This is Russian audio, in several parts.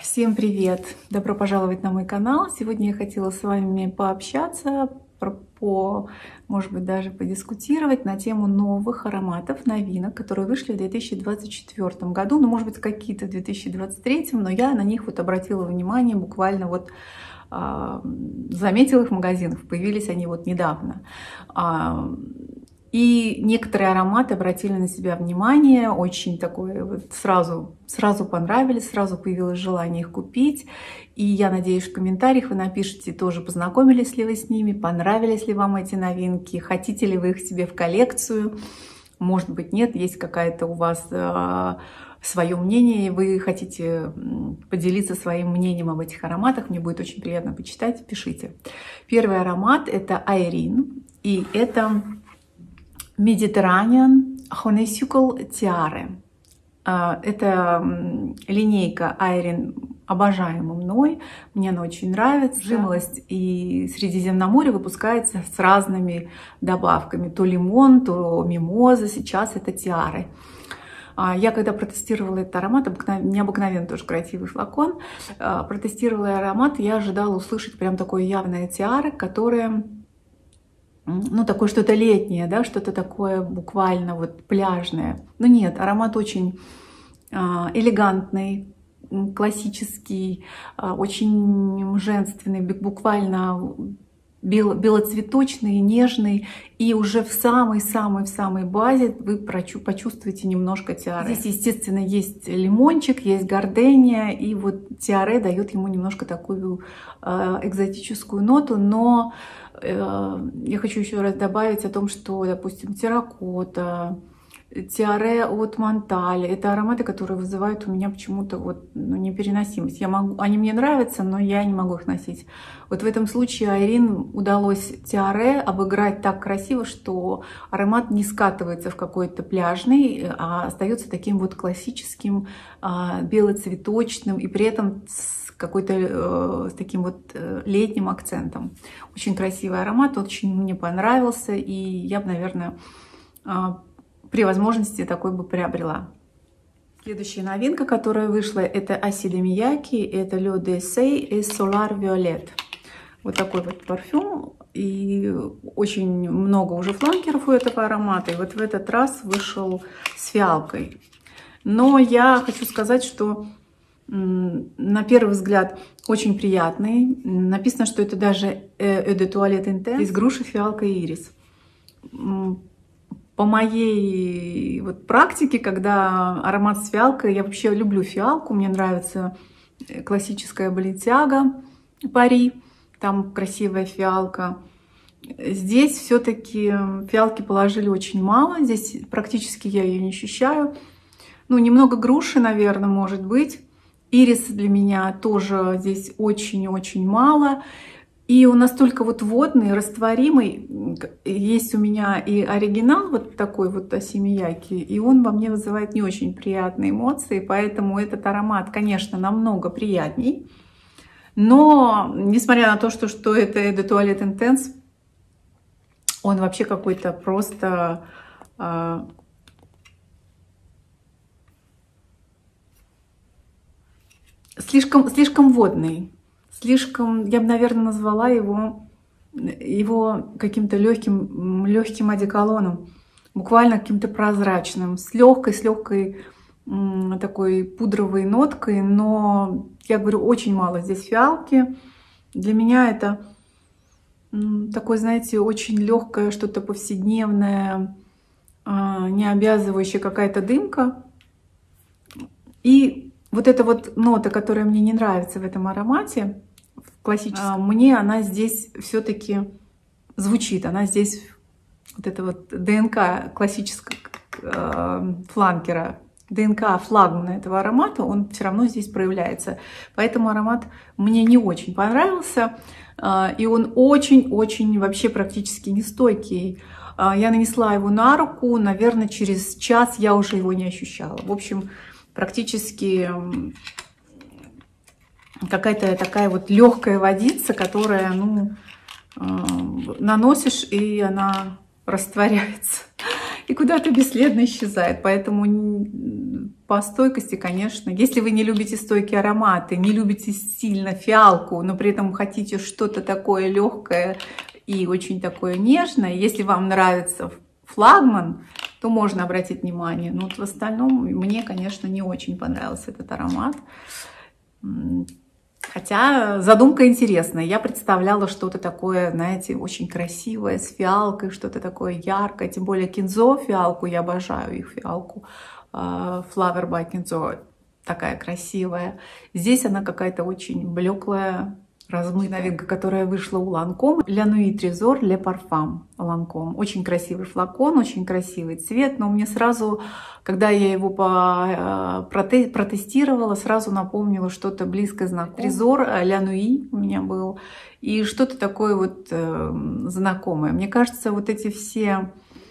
Всем привет! Добро пожаловать на мой канал. Сегодня я хотела с вами пообщаться, может быть, даже подискутировать на тему новых ароматов, новинок, которые вышли в 2024 году. Ну, может быть, какие-то в 2023, но я на них вот обратила внимание, буквально вот заметила их в магазинах. Появились они вот недавно. И некоторые ароматы обратили на себя внимание, очень такое вот сразу понравились, сразу появилось желание их купить. И я надеюсь, в комментариях вы напишите тоже, познакомились ли вы с ними, понравились ли вам эти новинки, хотите ли вы их себе в коллекцию. Может быть, нет, есть какая-то у вас свое мнение, и вы хотите поделиться своим мнением об этих ароматах. Мне будет очень приятно почитать, пишите. Первый аромат — это Айрин, и это Mediterranean Honeysuckle Tiare. Это линейка Айрин, обожаема мной, мне она очень нравится. Жимолость и Средиземноморье выпускается с разными добавками. То лимон, то мимоза, сейчас это тиары. Я когда протестировала этот аромат, необыкновенно тоже красивый флакон, протестировала аромат, я ожидала услышать прям такое явное тиары, которое... Ну, такое что-то летнее, да, что-то такое буквально вот пляжное. Но нет, аромат очень элегантный, классический, очень женственный, буквально белоцветочный, нежный. И уже в самой базе вы почувствуете немножко тиары. Здесь, естественно, есть лимончик, есть гордения, и вот тиаре дает ему немножко такую экзотическую ноту, но я хочу еще раз добавить о том, что, допустим, терракота, тиаре от Монталь — это ароматы, которые вызывают у меня почему-то вот, непереносимость. Они мне нравятся, но я не могу их носить. Вот в этом случае Айрин удалось тиаре обыграть так красиво, что аромат не скатывается в какой-то пляжный, а остается таким вот классическим, белоцветочным, и при этом с таким вот летним акцентом. Очень красивый аромат, очень мне понравился, и я бы, наверное, при возможности такой бы приобрела. Следующая новинка, которая вышла, это Acide Miyake, это L'Eau d'Essai и Solar Violet. Вот такой вот парфюм, и очень много уже фланкеров у этого аромата, и вот в этот раз вышел с фиалкой. Но я хочу сказать, что на первый взгляд очень приятный. Написано, что это даже Eau de Toilette Intense из груши, фиалка и ирис. По моей вот практике, когда аромат с фиалкой, я вообще люблю фиалку, мне нравится классическая Balenciaga Пари, там красивая фиалка. Здесь все-таки фиалки положили очень мало, здесь практически я ее не ощущаю. Ну, немного груши, наверное, может быть. Ирис для меня тоже здесь очень-очень мало. И он настолько вот водный, растворимый. Есть у меня и оригинал вот такой вот Acide Miyake, и он во мне вызывает не очень приятные эмоции, поэтому этот аромат, конечно, намного приятней. Но, несмотря на то, что это Eau de Toilette Intense, он вообще какой-то просто... слишком водный. Слишком, я бы, наверное, назвала его каким-то легким одеколоном, буквально каким-то прозрачным, с легкой такой пудровой ноткой, но, я говорю, очень мало здесь фиалки. Для меня это такое, знаете, очень легкое, что-то повседневное, не обязывающая какая-то дымка. И вот эта вот нота, которая мне не нравится в этом аромате, в классическом, мне она здесь все-таки звучит. Она здесь, вот это вот ДНК классического фланкера, ДНК флагмана этого аромата, он все равно здесь проявляется. Поэтому аромат мне не очень понравился. И он очень вообще практически нестойкий. Я нанесла его на руку, наверное, через час я уже его не ощущала. В общем, практически какая-то такая вот легкая водица, которая, наносишь, и она растворяется и куда-то бесследно исчезает. Поэтому по стойкости, конечно, если вы не любите стойкие ароматы, не любите сильно фиалку, но при этом хотите что-то такое легкое и очень такое нежное, если вам нравится флагман, то можно обратить внимание. Но вот в остальном мне, конечно, не очень понравился этот аромат. Хотя задумка интересная. Я представляла что-то такое, знаете, очень красивое, с фиалкой, что-то такое яркое. Тем более Кинзо, фиалку, я обожаю их фиалку. Flower by Кинзо такая красивая. Здесь она какая-то очень блеклая, размытая новинка, которая вышла у Lancôme. La Nuit Trésor Le Parfum Lancôme. Очень красивый флакон, очень красивый цвет, но мне сразу, когда я его протестировала, сразу напомнило что-то близкое знакомое. Trésor La Nuit у меня был, и что-то такое вот знакомое. Мне кажется, вот эти все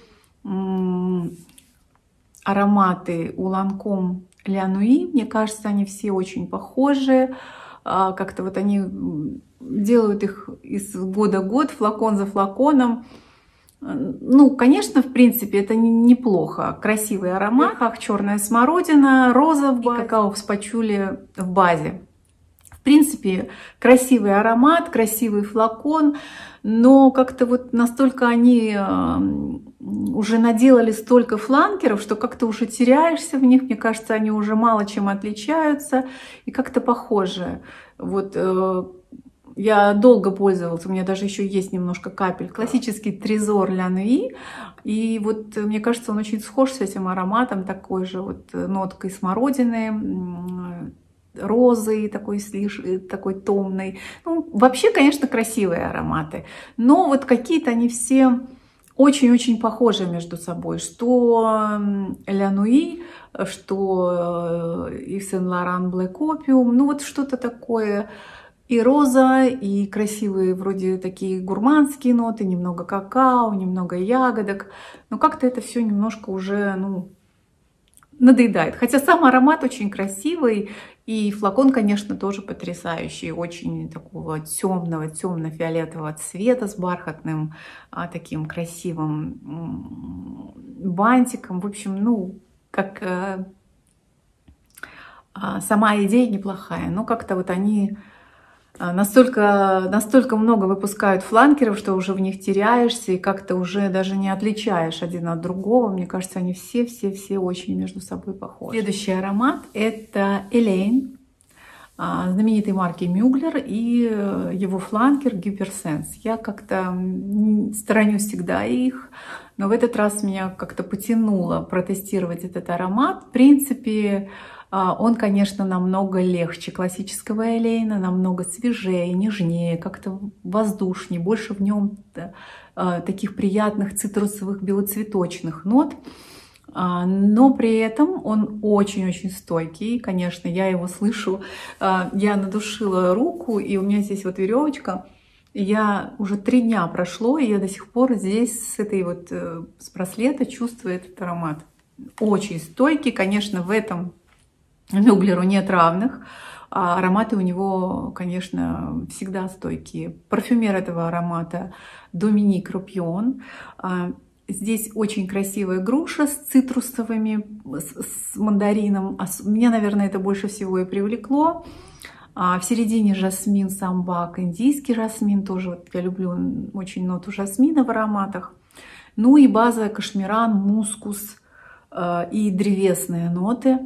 ароматы у Lancôme La Nuit, мне кажется, они все очень похожи. Как-то вот они делают их из года в год, флакон за флаконом. Ну, конечно, в принципе, это неплохо. Красивый аромат, как черная смородина, роза в базе, какао в спачуле в базе. В принципе, красивый аромат, красивый флакон, но как-то вот настолько они уже наделали столько фланкеров, что как-то уже теряешься в них. Мне кажется, они уже мало чем отличаются и как-то похожи. Вот я долго пользовалась, у меня даже еще есть немножко капель. Классический Trésor La Nuit. И вот мне кажется, он очень схож с этим ароматом, такой же вот ноткой смородины, розы, такой томной. Ну, вообще, конечно, красивые ароматы. Но вот какие-то они все очень-очень похожи между собой. Что La Nuit, что Yves Saint Laurent Black Opium. Ну, вот что-то такое. И роза, и красивые вроде такие гурманские ноты, немного какао, немного ягодок. Но как-то это все немножко уже, ну, надоедает. Хотя сам аромат очень красивый, и флакон, конечно, тоже потрясающий, очень такого темного, темно-фиолетового цвета с бархатным таким красивым бантиком. В общем, ну, как сама идея неплохая, но как-то вот они настолько много выпускают фланкеров, что уже в них теряешься и как-то уже даже не отличаешь один от другого. Мне кажется, они все очень между собой похожи. Следующий аромат — это Elaine, знаменитой марки Mugler, и его фланкер Hypersense. Я как-то сторонюсь всегда их, но в этот раз меня как-то потянуло протестировать этот аромат. В принципе, он, конечно, намного легче классического Элейна, намного свежее, нежнее, как-то воздушнее, больше в нем таких приятных цитрусовых белоцветочных нот. Но при этом он очень-очень стойкий. Конечно, я его слышу. Я надушила руку, и у меня здесь вот веревочка. Я уже 3 дня прошло, и я до сих пор здесь с браслета чувствую этот аромат. Очень стойкий, конечно, в этом Мюглеру нет равных. Ароматы у него, конечно, всегда стойкие. Парфюмер этого аромата Доминик Ропьон. Здесь очень красивая груша с цитрусовыми, с мандарином. Меня, наверное, это больше всего и привлекло. В середине жасмин самбак, индийский жасмин. Тоже вот я люблю очень ноту жасмина в ароматах. Ну и база кашмиран, мускус и древесные ноты.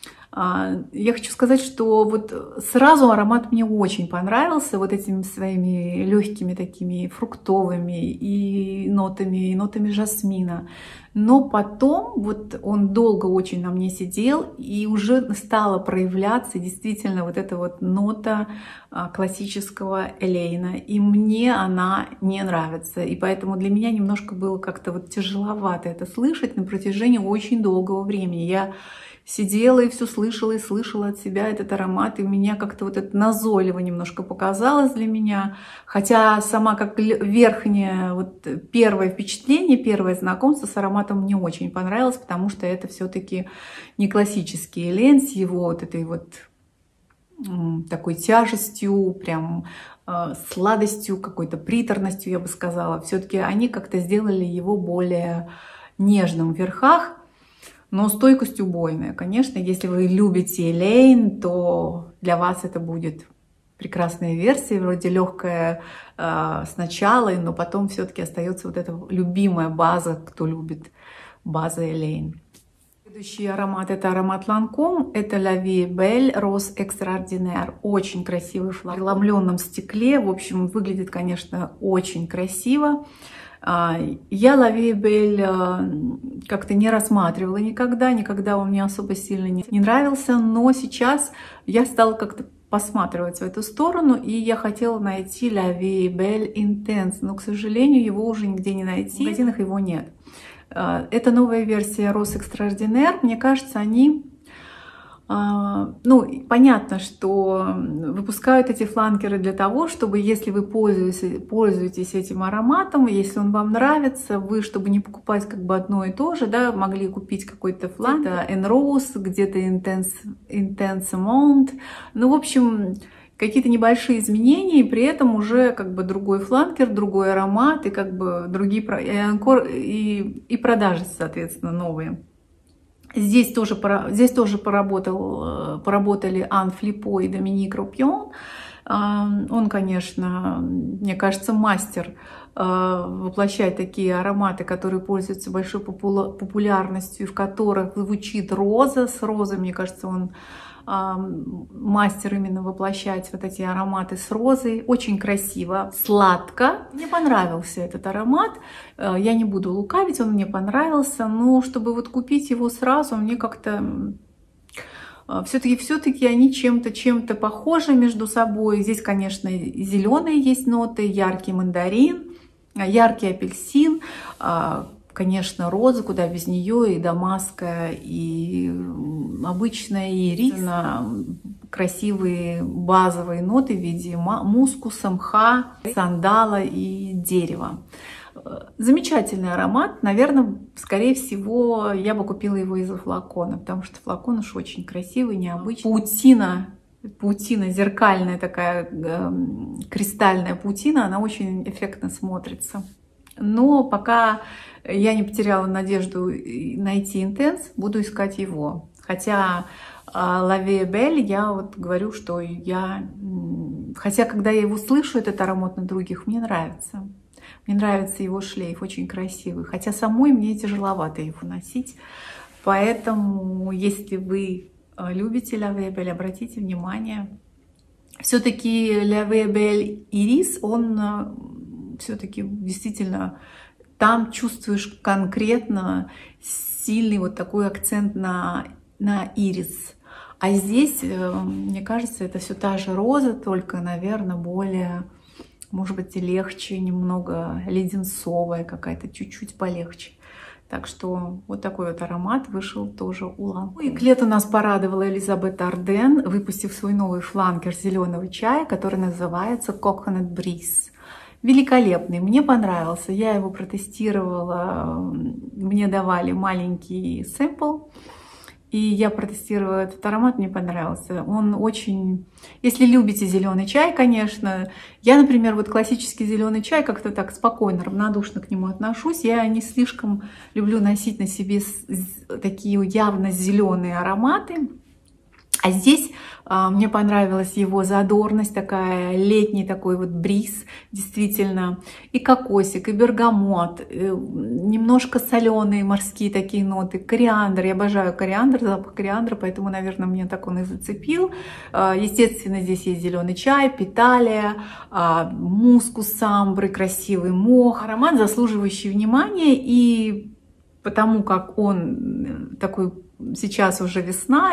Я хочу сказать, что вот сразу аромат мне очень понравился вот этими своими легкими такими фруктовыми и нотами жасмина. Но потом вот он долго очень на мне сидел, и уже стала проявляться действительно вот эта вот нота классического Элейна. И мне она не нравится. И поэтому для меня немножко было как-то вот тяжеловато это слышать на протяжении очень долгого времени. Я сидела и все слышала, и слышала от себя этот аромат, и меня как-то вот это назойливо немножко показалось для меня. Хотя сама как верхнее, вот первое впечатление, первое знакомство с ароматом мне очень понравилось, потому что это все-таки не классический Элейн с его вот этой вот такой тяжестью, прям сладостью, какой-то приторностью, я бы сказала. Все-таки они как-то сделали его более нежным в верхах. но стойкость убойная. Конечно, если вы любите Элейн, то для вас это будет прекрасная версия, вроде легкая сначала, но потом все-таки остается вот эта любимая база, кто любит база Элейн. Следующий аромат — это аромат Lancôme, это La Vie est Belle Rose Extraordinaire. Очень красивый флакон в преломленном стекле. В общем, выглядит, конечно, очень красиво. Я La Vie est Belle как-то не рассматривала никогда он мне особо сильно не нравился, но сейчас я стала как-то посматривать в эту сторону, и я хотела найти La Vie est Belle Intense, но, к сожалению, его уже нигде не найти, в магазинах его нет. Это новая версия Rose Extraordinaire. Мне кажется, они... Ну, понятно, что выпускают эти фланкеры для того, чтобы, если вы пользуетесь этим ароматом, если он вам нравится, вы, чтобы не покупать как бы одно и то же, да, могли купить какой-то фланкер, где-то En Rose, где-то Intense Amount. Ну, в общем, какие-то небольшие изменения, и при этом уже как бы другой фланкер, другой аромат, и как бы другие и продажи, соответственно, новые. Здесь тоже поработали Ан Флипо и Доминик Ропьон. Он, конечно, мне кажется, мастер воплощать такие ароматы, которые пользуются большой популярностью, в которых звучит роза. С розой, мне кажется, он мастер именно воплощать вот эти ароматы с розой. Очень красиво, сладко. Мне понравился этот аромат. Я не буду лукавить, он мне понравился. Но чтобы вот купить его сразу, мне как-то... Все-таки они чем-то похожи между собой. Здесь, конечно, зеленые есть ноты, яркий мандарин, яркий апельсин, конечно, роза, куда без нее, и дамасская, и обычная, и ирис. Красивые базовые ноты в виде мускуса, мха, сандала и дерева. Замечательный аромат. Наверное, скорее всего, я бы купила его из-за флакона, потому что флакон уж очень красивый, необычный. Паутина зеркальная такая, кристальная паутина, она очень эффектно смотрится. Но пока я не потеряла надежду найти Intense, буду искать его. Хотя La Vie est Belle, я вот говорю, что хотя когда я его слышу, этот аромат на других, мне нравится. Мне нравится его шлейф, очень красивый. Хотя самой мне тяжеловато его носить. Поэтому, если вы любите La Vie est Belle, обратите внимание. Все-таки La Vie est Belle Iris, он все-таки действительно... Там чувствуешь конкретно сильный вот такой акцент на ирис. А здесь, мне кажется, это все та же роза, только, наверное, более, может быть, и легче, немного леденцовая какая-то, чуть-чуть полегче. Так что вот такой вот аромат вышел тоже у Lancôme. И к лету нас порадовала Элизабет Арден, выпустив свой новый фланкер зеленого чая, который называется Coconut Breeze. Великолепный, мне понравился, я его протестировала, мне давали маленький сэмпл, и я протестировала этот аромат, мне понравился. Он очень, если любите зеленый чай, конечно, я, например, вот классический зеленый чай как-то так спокойно, равнодушно к нему отношусь, я не слишком люблю носить на себе такие явно зеленые ароматы. А здесь мне понравилась его задорность, такая летний такой вот бриз, действительно, и кокосик, и бергамот, немножко соленые морские такие ноты, кориандр, я обожаю кориандр, запах кориандра, поэтому, наверное, меня так он и зацепил. Естественно, здесь есть зеленый чай, питалия, мускус самбры, красивый мох, аромат, заслуживающий внимания, и потому как он такой... Сейчас уже весна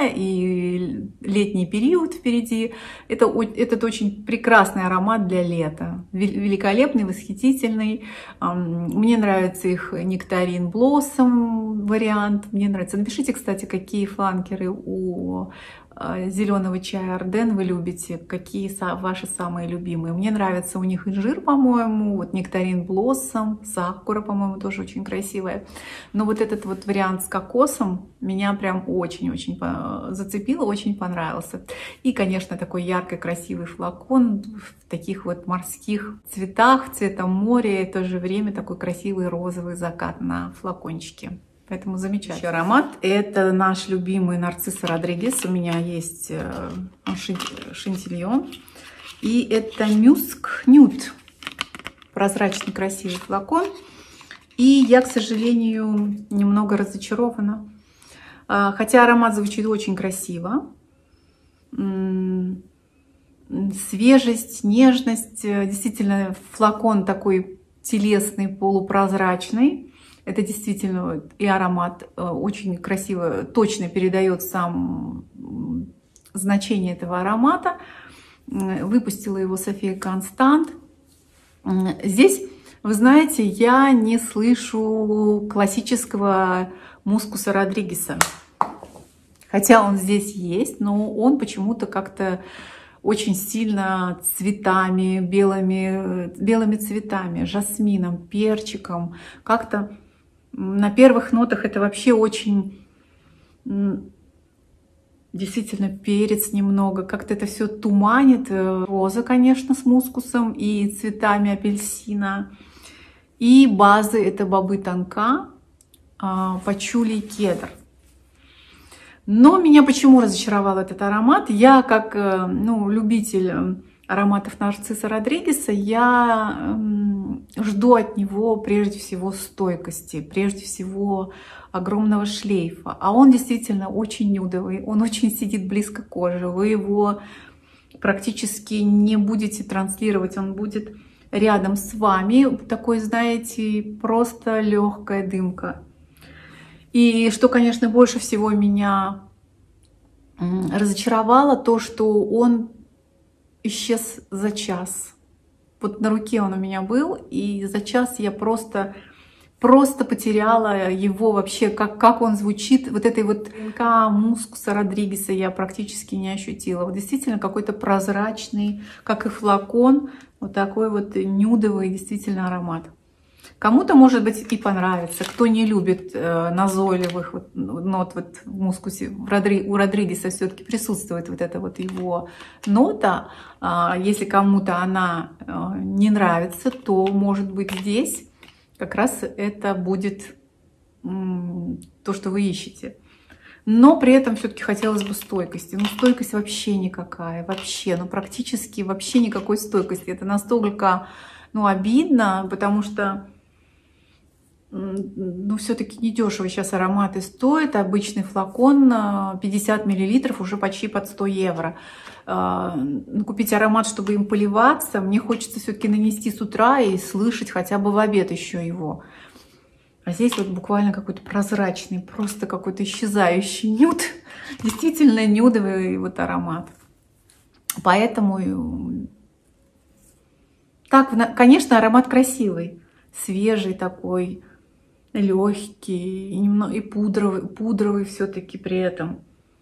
и летний период впереди. Этот очень прекрасный аромат для лета. Великолепный, восхитительный. Мне нравится их нектарин блоссом вариант. Мне нравится. Напишите, кстати, какие фланкеры у зеленого чая Арден вы любите, какие ваши самые любимые. Мне нравится у них инжир, по-моему, вот нектарин блоссом, сакура, по-моему, тоже очень красивая. Но вот этот вот вариант с кокосом меня прям очень-очень зацепил, очень понравился. И, конечно, такой яркий, красивый флакон в таких вот морских цветах, цветом моря, и в то же время такой красивый розовый закат на флакончике. Поэтому замечательный аромат. Это наш любимый Нарцисса Родригес. У меня есть Шантильон. И это Мюск Нюд. Прозрачный красивый флакон. И я, к сожалению, немного разочарована. Хотя аромат звучит очень красиво. Свежесть, нежность. Действительно, флакон такой телесный, полупрозрачный. Это действительно и аромат очень красиво, точно передает сам значение этого аромата. Выпустила его София Констант. Здесь, вы знаете, я не слышу классического мускуса Родригеса. Хотя он здесь есть, но он почему-то очень сильно цветами, белыми цветами, жасмином, перчиком. Как-то на первых нотах это вообще очень, действительно, перец немного. Как-то это все туманит. Роза, конечно, с мускусом и цветами апельсина. И базы это бобы тонка, пачули и кедр. Но меня почему разочаровал этот аромат? Я, как любитель ароматов Нарцисса Родригеса, я жду от него прежде всего стойкости, прежде всего огромного шлейфа. А он действительно очень нюдовый, он очень сидит близко к коже. Вы его практически не будете транслировать, он будет рядом с вами. Такой, знаете, просто легкая дымка. И что, конечно, больше всего меня разочаровало, то, что он исчез за час. Вот на руке он у меня был, и за час я просто потеряла его вообще, как он звучит. Вот этой вот мускуса Родригеса я практически не ощутила. Вот действительно какой-то прозрачный, как и флакон, вот такой вот нюдовый действительно аромат. Кому-то, может быть, и понравится, кто не любит назойливых нот вот в мускусе. У Родригеса все-таки присутствует вот эта вот его нота. Если кому-то она не нравится, то, может быть, здесь как раз это будет то, что вы ищете. Но при этом все-таки хотелось бы стойкости. Ну, стойкость вообще никакая, вообще, практически вообще никакой стойкости. Это настолько, обидно, потому что все-таки недешево сейчас ароматы стоят. Обычный флакон 50 мл уже почти под 100 евро. Купить аромат, чтобы им поливаться, мне хочется все-таки нанести с утра и слышать хотя бы в обед еще его. А здесь вот буквально какой-то прозрачный, просто какой-то исчезающий нюд. Действительно нюдовый вот аромат. Поэтому, так, конечно, аромат красивый, свежий такой, легкий и пудровый все-таки при этом.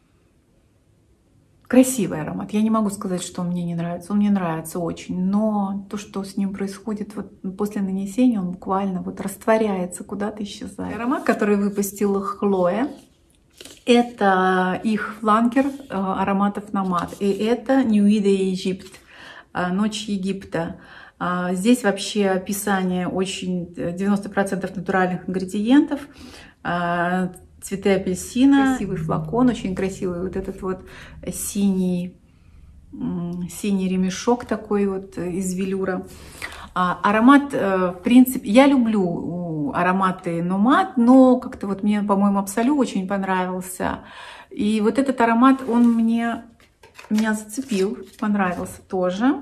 Красивый аромат. Я не могу сказать, что он мне не нравится. Он мне нравится очень. Но то, что с ним происходит вот после нанесения, он буквально вот растворяется, куда-то исчезает. Аромат, который выпустила Хлоя, это их фланкер ароматов Nomad. И это Nuit d'Egypte, Ночь Египта. Здесь вообще описание очень 90% натуральных ингредиентов. Цветы апельсина, красивый флакон, очень красивый вот этот вот синий ремешок такой вот из велюра. Аромат, в принципе, я люблю ароматы Nomad, но как-то вот мне, по-моему, Absolu очень понравился. И вот этот аромат, он меня зацепил, понравился тоже.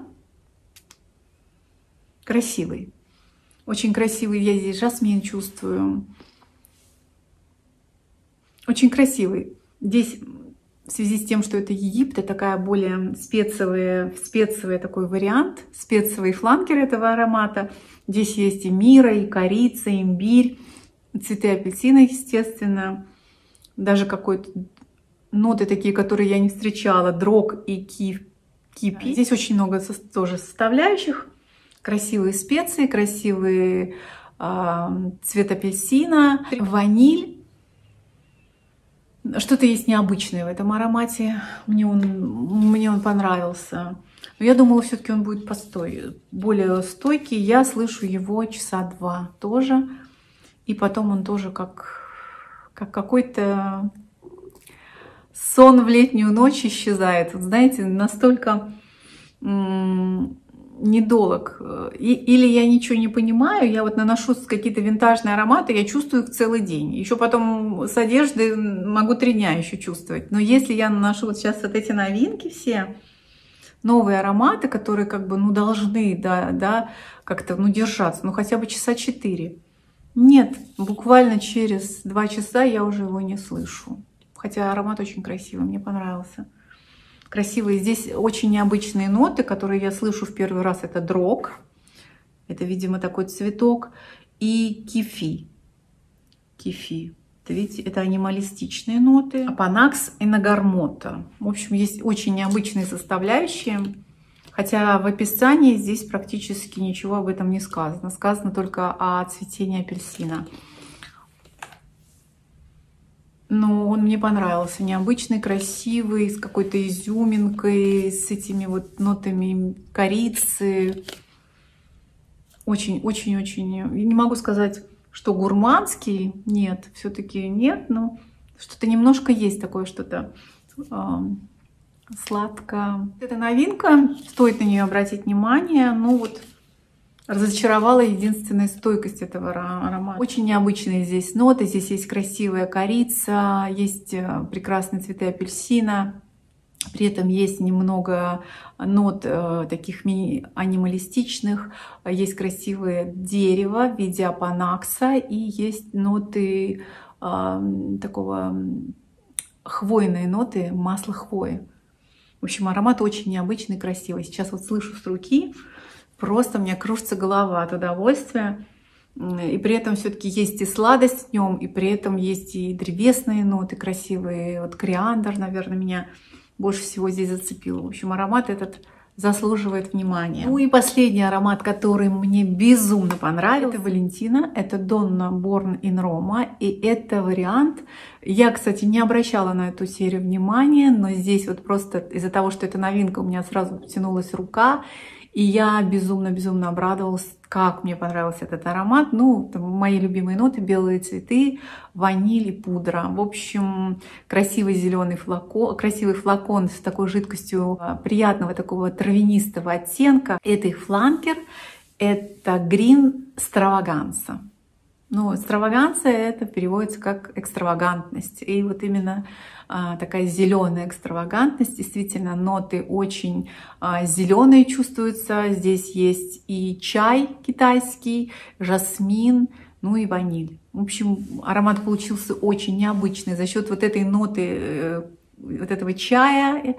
Красивый, очень красивый, я здесь жасмин чувствую. Очень красивый. Здесь в связи с тем, что это Египет, это такая более специевый такой вариант, специевый фланкер этого аромата. Здесь есть и мира, и корица, и имбирь, цветы апельсина, естественно. Даже какой-то ноты такие, которые я не встречала, дрог и кипи. Здесь очень много тоже составляющих. Красивые специи, красивый цвет апельсина, ваниль. Что-то есть необычное в этом аромате. Мне он понравился. Но я думала, все-таки он будет более стойкий. Я слышу его часа 2 тоже. И потом он тоже как как какой-то сон в летнюю ночь исчезает. Вот знаете, настолько недолг. Или я ничего не понимаю, я вот наношу какие-то винтажные ароматы, я чувствую их целый день. Еще потом с одежды могу 3 дня еще чувствовать. Но если я наношу вот сейчас вот эти новинки все, новые ароматы, которые как бы, ну, должны, да, как-то, ну, держаться, ну, хотя бы часа 4. Нет, буквально через 2 часа я уже его не слышу. Хотя аромат очень красивый, мне понравился. Красивые. Здесь очень необычные ноты, которые я слышу в первый раз. Это дрог, это, видимо, такой цветок, и кефи. Кефи. Это, видите, это анималистичные ноты. Апанакс и нагармота. В общем, есть очень необычные составляющие. Хотя в описании здесь практически ничего об этом не сказано. Сказано только о цветении апельсина. Но он мне понравился. Необычный, красивый, с какой-то изюминкой, с этими вот нотами корицы. Очень-очень-очень... Не могу сказать, что гурманский. Нет, все-таки нет. Но что-то немножко есть такое, что-то сладкое. Это новинка. Стоит на нее обратить внимание. Ну вот... Разочаровала единственная стойкость этого аромата. Очень необычные здесь ноты. Здесь есть красивая корица, есть прекрасные цветы апельсина. При этом есть немного нот таких анималистичных. Есть красивое дерево в виде апанакса. И есть ноты такого хвойные ноты, масло хвои. В общем, аромат очень необычный, красивый. Сейчас вот слышу с руки. Просто у меня кружится голова от удовольствия. И при этом все-таки есть и сладость в нем, и при этом есть и древесные ноты красивые. Вот кориандр, наверное, меня больше всего здесь зацепил. В общем, аромат этот заслуживает внимания. Ну и последний аромат, который мне безумно понравился, это Валентина. Это Donna Born in Roma. И это вариант... Я, кстати, не обращала на эту серию внимания, но здесь вот просто из-за того, что это новинка, у меня сразу потянулась рука. И я безумно-безумно обрадовалась, как мне понравился этот аромат. Ну, мои любимые ноты: белые цветы, ваниль и пудра. В общем, красивый зеленый флакон, красивый флакон с такой жидкостью приятного такого травянистого оттенка. Это их фланкер, это Green Stravaganza. Ну, экстраваганция это переводится как экстравагантность. И вот именно такая зеленая экстравагантность. Действительно, ноты очень зеленые чувствуются. Здесь есть и чай китайский, жасмин, ну и ваниль. В общем, аромат получился очень необычный. За счет вот этой ноты, вот этого чая,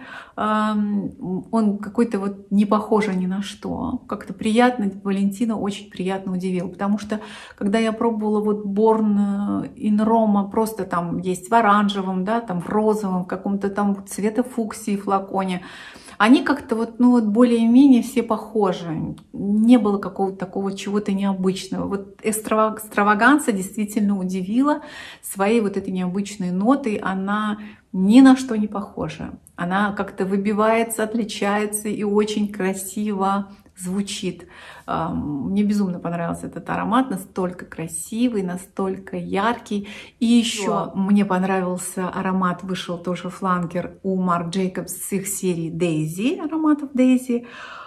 он какой-то вот не похож ни на что. Как-то приятно, Валентина очень приятно удивил. Потому что, когда я пробовала вот Born in Roma, просто там есть в оранжевом, да, там в розовом, в каком-то там цвета фуксии флаконе, они как-то вот, ну вот более-менее все похожи. Не было какого-то такого чего-то необычного. Вот экстраваганция действительно удивила своей вот этой необычной нотой. Она ни на что не похожа. Она как-то выбивается, отличается и очень красиво звучит. Мне безумно понравился этот аромат, настолько красивый, настолько яркий. И еще мне понравился аромат, вышел тоже фланкер у Marc Jacobs с их серии Daisy, ароматов Daisy.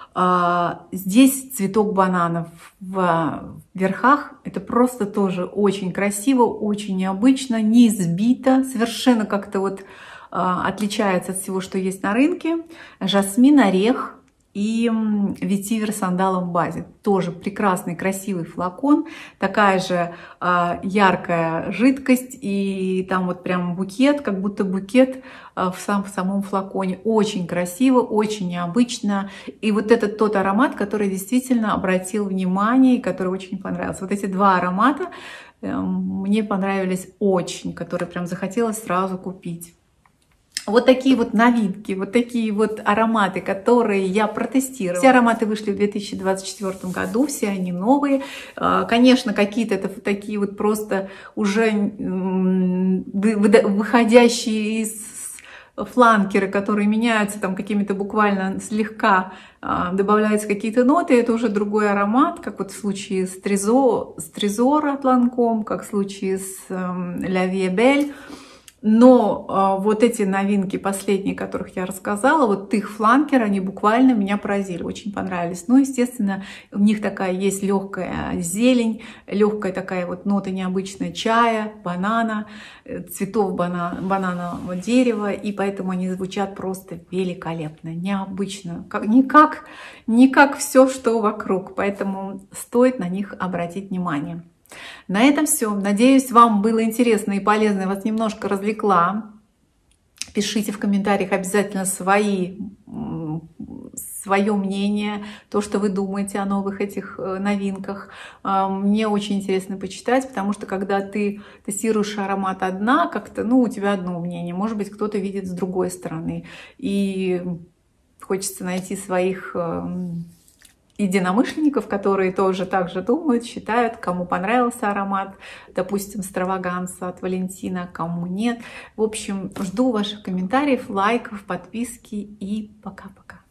Здесь цветок бананов в верхах. Это просто тоже очень красиво, очень необычно, не избито, совершенно как-то вот отличается от всего, что есть на рынке. Жасмин, орех и ветивер с сандалом в базе. Тоже прекрасный, красивый флакон. Такая же яркая жидкость. И там вот прям букет, как будто букет в самом флаконе. Очень красиво, очень необычно. И вот это тот аромат, который действительно обратил внимание и который очень понравился. Вот эти два аромата мне понравились очень, которые прям захотелось сразу купить. Вот такие вот новинки, вот такие вот ароматы, которые я протестировала. Все ароматы вышли в 2024 году, все они новые. Конечно, какие-то это такие вот просто уже выходящие из фланкеры, которые меняются там какими-то буквально слегка, добавляются какие-то ноты, это уже другой аромат, как вот в случае с Трезора Ланком, как в случае с La Vie est Belle. Но вот эти новинки последние, о которых я рассказала, вот их фланкеры, они буквально меня поразили, очень понравились. Ну, естественно, у них такая есть легкая зелень, легкая такая вот нота необычная чая, банана, цветов бананового дерева, и поэтому они звучат просто великолепно, необычно, не как все, что вокруг, поэтому стоит на них обратить внимание. На этом все. Надеюсь, вам было интересно и полезно, я вас немножко развлекла. Пишите в комментариях обязательно свое мнение, то, что вы думаете о новых этих новинках. Мне очень интересно почитать, потому что когда ты тестируешь аромат одна, как-то, ну, у тебя одно мнение, может быть, кто-то видит с другой стороны. И хочется найти своих единомышленников, которые тоже так же думают, считают, кому понравился аромат, допустим, Страваганса от Валентина, кому нет. В общем, жду ваших комментариев, лайков, подписки и пока-пока.